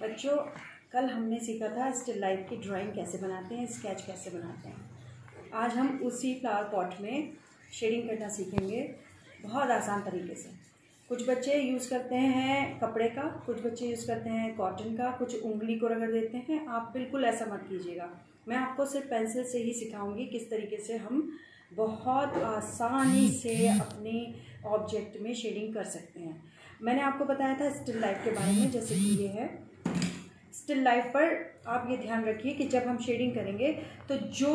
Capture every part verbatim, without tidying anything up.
बच्चों, कल हमने सीखा था स्टिल लाइफ की ड्राइंग कैसे बनाते हैं, स्केच कैसे बनाते हैं। आज हम उसी फ्लावर पॉट में शेडिंग करना सीखेंगे बहुत आसान तरीके से। कुछ बच्चे यूज़ करते हैं कपड़े का, कुछ बच्चे यूज़ करते हैं कॉटन का, कुछ उंगली को रगड़ देते हैं। आप बिल्कुल ऐसा मत कीजिएगा। मैं आपको सिर्फ पेंसिल से ही सिखाऊंगी किस तरीके से हम बहुत आसानी से अपने ऑब्जेक्ट में शेडिंग कर सकते हैं। मैंने आपको बताया था स्टिल लाइफ के बारे में, जैसे कि ये है स्टिल लाइफ पर आप ये ध्यान रखिए कि जब हम शेडिंग करेंगे तो जो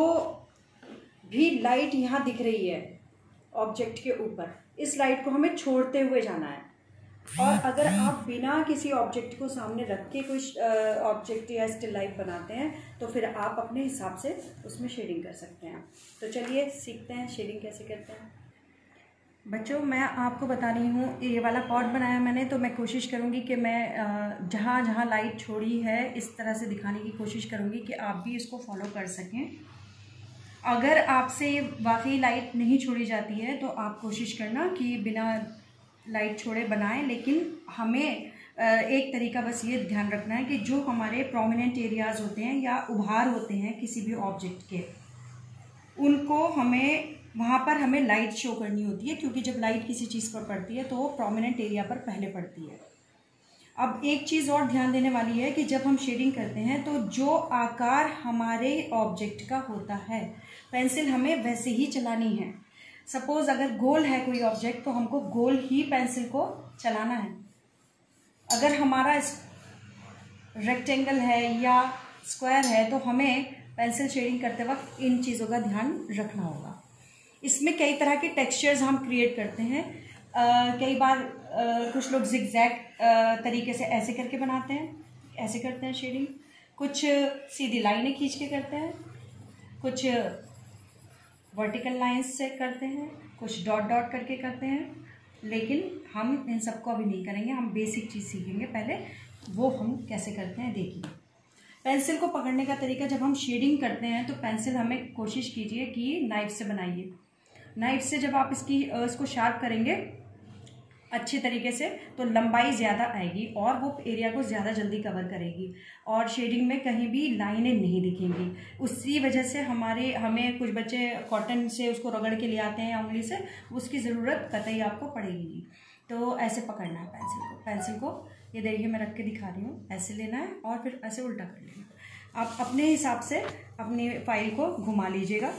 भी लाइट यहाँ दिख रही है ऑब्जेक्ट के ऊपर, इस लाइट को हमें छोड़ते हुए जाना है। और अगर आप बिना किसी ऑब्जेक्ट को सामने रख के कोई ऑब्जेक्ट या स्टिल लाइफ बनाते हैं तो फिर आप अपने हिसाब से उसमें शेडिंग कर सकते हैं। तो चलिए सीखते हैं शेडिंग कैसे करते हैं। बच्चों, मैं आपको बता रही हूँ, ये वाला पॉट बनाया मैंने, तो मैं कोशिश करूँगी कि मैं जहाँ जहाँ लाइट छोड़ी है इस तरह से दिखाने की कोशिश करूँगी कि आप भी इसको फॉलो कर सकें। अगर आपसे वाकई लाइट नहीं छोड़ी जाती है तो आप कोशिश करना कि बिना लाइट छोड़े बनाएं, लेकिन हमें एक तरीका बस ये ध्यान रखना है कि जो हमारे प्रोमिनेंट एरियाज़ होते हैं या उभार होते हैं किसी भी ऑब्जेक्ट के, उनको हमें वहाँ पर हमें लाइट शो करनी होती है, क्योंकि जब लाइट किसी चीज़ पर पड़ती है तो वो प्रोमिनेंट एरिया पर पहले पड़ती है। अब एक चीज़ और ध्यान देने वाली है कि जब हम शेडिंग करते हैं तो जो आकार हमारे ऑब्जेक्ट का होता है, पेंसिल हमें वैसे ही चलानी है। सपोज़ अगर गोल है कोई ऑब्जेक्ट तो हमको गोल ही पेंसिल को चलाना है। अगर हमारा रेक्टेंगल है या स्क्वायर है तो हमें पेंसिल शेडिंग करते वक्त इन चीज़ों का ध्यान रखना होगा। इसमें कई तरह के टेक्सचर्स हम क्रिएट करते हैं। आ, कई बार आ, कुछ लोग जिगजैग तरीके से ऐसे करके बनाते हैं, ऐसे करते हैं शेडिंग। कुछ सीधी लाइनें खींच के करते हैं, कुछ वर्टिकल लाइंस से करते हैं, कुछ डॉट डॉट करके करते हैं। लेकिन हम इन सबको अभी नहीं करेंगे, हम बेसिक चीज़ सीखेंगे पहले, वो हम कैसे करते हैं देखिए। पेंसिल को पकड़ने का तरीका, जब हम शेडिंग करते हैं तो पेंसिल हमें कोशिश कीजिए कि नाइफ से बनाइए। नाइफ से जब आप इसकी इसको शार्प करेंगे अच्छे तरीके से तो लंबाई ज़्यादा आएगी और वो एरिया को ज़्यादा जल्दी कवर करेगी और शेडिंग में कहीं भी लाइनें नहीं दिखेंगी। उसी वजह से हमारे हमें कुछ बच्चे कॉटन से उसको रगड़ के ले आते हैं या उंगली से, उसकी ज़रूरत कतई आपको पड़ेगी नहीं। तो ऐसे पकड़ना है पेंसिल को। पेंसिल को ये देखिए मैं रख के दिखा रही हूँ, ऐसे लेना है और फिर ऐसे उल्टा कर लेना। आप अपने हिसाब से अपनी फाइल को घुमा लीजिएगा।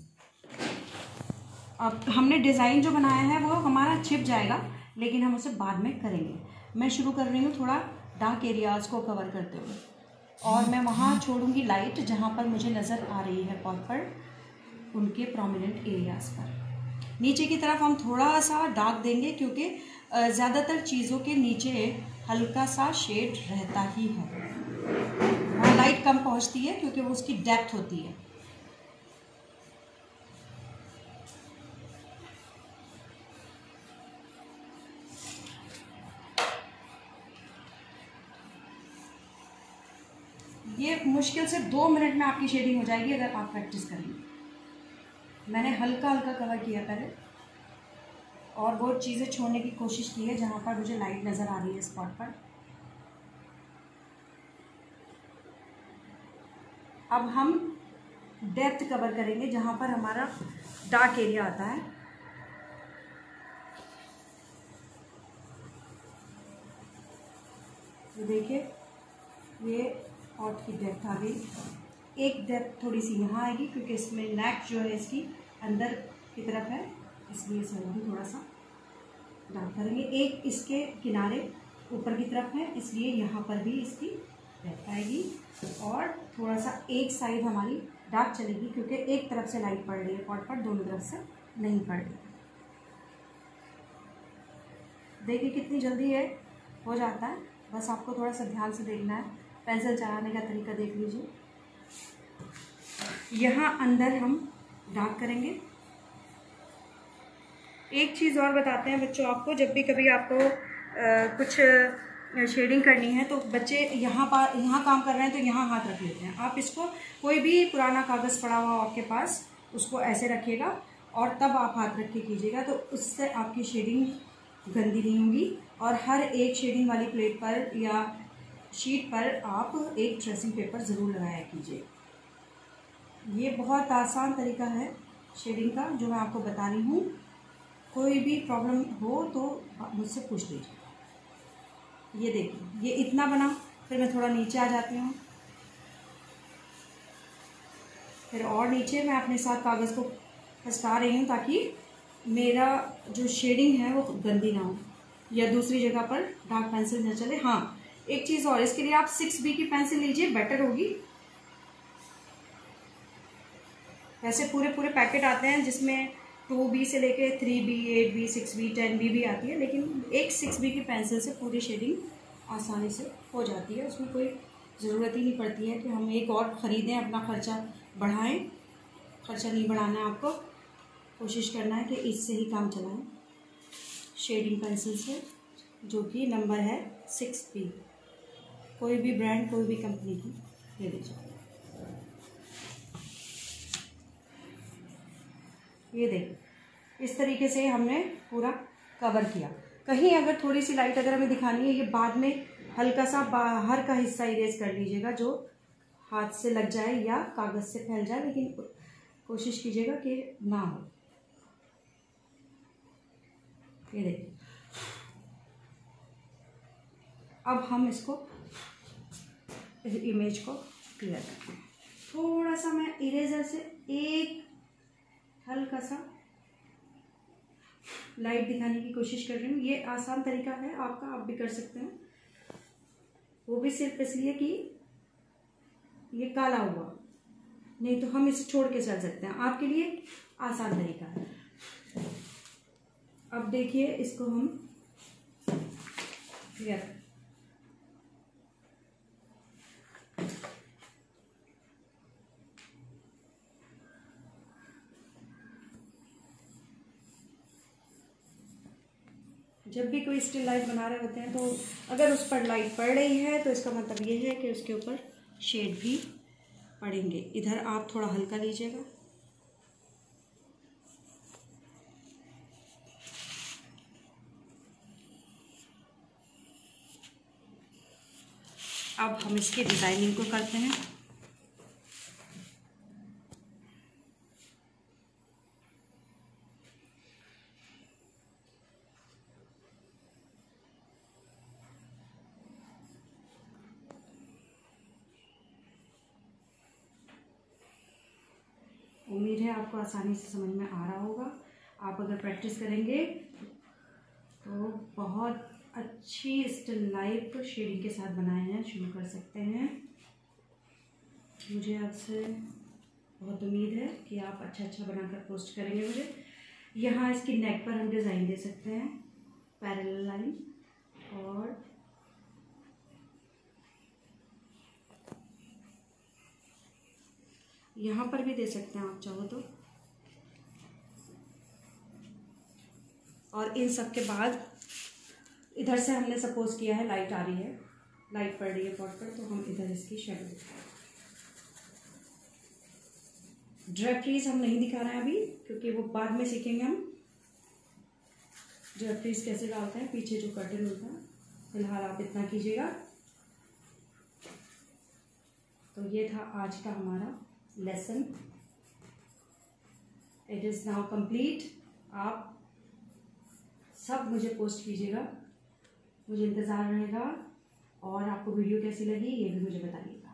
अब हमने डिज़ाइन जो बनाया है वो हमारा छिप जाएगा, लेकिन हम उसे बाद में करेंगे। मैं शुरू कर रही हूँ थोड़ा डार्क एरियाज़ को कवर करते हुए, और मैं वहाँ छोड़ूंगी लाइट जहाँ पर मुझे नज़र आ रही है पॉट पर, उनके प्रोमिनेंट एरियाज़ पर। नीचे की तरफ हम थोड़ा सा डार्क देंगे, क्योंकि ज़्यादातर चीज़ों के नीचे हल्का सा शेड रहता ही है। वहाँ लाइट कम पहुँचती है क्योंकि वो उसकी डेप्थ होती है। ये मुश्किल से दो मिनट में आपकी शेडिंग हो जाएगी अगर आप प्रैक्टिस करेंगे। मैंने हल्का हल्का कवर किया पहले और वो चीज़ें छोड़ने की कोशिश की है जहाँ पर मुझे लाइट नज़र आ रही है स्पॉट पर। अब हम डेप्थ कवर करेंगे जहाँ पर हमारा डार्क एरिया आता है। तो देखिए ये पॉट की डेप्थ आ गई। एक डेप्थ थोड़ी सी यहाँ आएगी क्योंकि इसमें नेक जो है इसकी अंदर की तरफ है, इसलिए इसे हम थोड़ा सा डार्क करेंगे। एक इसके किनारे ऊपर की तरफ है, इसलिए यहाँ पर भी इसकी डेप्थ आएगी। और थोड़ा सा एक साइड हमारी डार्क चलेगी क्योंकि एक तरफ से लाइट पड़ रही है पॉट पर, दोनों तरफ से नहीं पड़ रही। देखिए कितनी जल्दी ये हो जाता है, बस आपको थोड़ा सा ध्यान से देखना है। पेंसिल चलाने का तरीका देख लीजिए। यहाँ अंदर हम डार्क करेंगे। एक चीज़ और बताते हैं बच्चों आपको, जब भी कभी आपको आ, कुछ शेडिंग करनी है तो बच्चे यहाँ पर यहाँ काम कर रहे हैं तो यहाँ हाथ रख लेते हैं। आप इसको कोई भी पुराना कागज़ पड़ा हुआ आपके पास, उसको ऐसे रखिएगा और तब आप हाथ रख के कीजिएगा, तो उससे आपकी शेडिंग गंदी नहीं होगी। और हर एक शेडिंग वाली प्लेट पर या शीट पर आप एक ट्रेसिंग पेपर ज़रूर लगाया कीजिए। ये बहुत आसान तरीका है शेडिंग का जो मैं आपको बता रही हूँ। कोई भी प्रॉब्लम हो तो मुझसे पूछ लीजिए। ये देखिए, ये इतना बना, फिर मैं थोड़ा नीचे आ जाती हूँ, फिर और नीचे मैं अपने साथ कागज़ को फंसा रही हूँ ताकि मेरा जो शेडिंग है वो गंदी ना हो या दूसरी जगह पर डार्क पेंसिल न चले। हाँ, एक चीज़ और, इसके लिए आप सिक्स बी की पेंसिल लीजिए, बेटर होगी। वैसे पूरे पूरे पैकेट आते हैं जिसमें टू बी से लेके three B, eight B, six B, ten B भी आती है, लेकिन एक सिक्स बी की पेंसिल से पूरी शेडिंग आसानी से हो जाती है। उसमें कोई ज़रूरत ही नहीं पड़ती है कि हम एक और ख़रीदें, अपना ख़र्चा बढ़ाएं। ख़र्चा नहीं बढ़ाना है आपको, कोशिश करना है कि इससे ही काम चलाएं, शेडिंग पेंसिल से, जो कि नंबर है सिक्स बी। कोई भी ब्रांड, कोई भी कंपनी की ले लीजिए। ये देखिए, इस तरीके से हमने पूरा कवर किया। कहीं अगर थोड़ी सी लाइट अगर हमें दिखानी है, ये बाद में हल्का सा बाहर का हिस्सा इरेज कर लीजिएगा जो हाथ से लग जाए या कागज़ से फैल जाए, लेकिन कोशिश कीजिएगा कि ना हो। ये देखिए, अब हम इसको, इस इमेज को क्लियर करते हैं। थोड़ा सा मैं इरेजर से एक हल्का सा लाइट दिखाने की कोशिश कर रही हूँ। ये आसान तरीका है आपका, आप भी कर सकते हैं। वो भी सिर्फ इसलिए कि ये काला हुआ, नहीं तो हम इसे छोड़ के चल सकते हैं। आपके लिए आसान तरीका है। अब देखिए, इसको हम क्लियर, जब भी कोई स्टिल लाइफ बना रहे होते हैं तो अगर उस पर लाइट पड़ रही है तो इसका मतलब ये है कि उसके ऊपर शेड भी पड़ेंगे। इधर आप थोड़ा हल्का लीजिएगा, अब हम इसकी डिज़ाइनिंग को करते हैं। उम्मीद है आपको आसानी से समझ में आ रहा होगा। आप अगर प्रैक्टिस करेंगे तो बहुत अच्छी स्टिल लाइफ शेडिंग के साथ बनाना शुरू कर सकते हैं। मुझे आपसे बहुत उम्मीद है कि आप अच्छा अच्छा बनाकर पोस्ट करेंगे मुझे। यहाँ इसकी नेक पर हम डिज़ाइन दे सकते हैं, पैरेलल लाइन, और यहाँ पर भी दे सकते हैं आप चाहो तो। और इन सब के बाद इधर से हमने सपोज किया है लाइट आ रही है, लाइट पड़ रही है पॉट पर, तो हम इधर इसकी शेडो दिखाएं। ड्रेपरीज हम नहीं दिखा रहे हैं अभी, क्योंकि वो बाद में सीखेंगे हम ड्रेपरीज कैसे डालते हैं, पीछे जो कर्टन होता है। फिलहाल आप इतना कीजिएगा। तो ये था आज का हमारा lesson. It is now complete. आप सब मुझे पोस्ट कीजिएगा, मुझे इंतज़ार रहेगा। और आपको वीडियो कैसी लगी ये भी मुझे बताइएगा।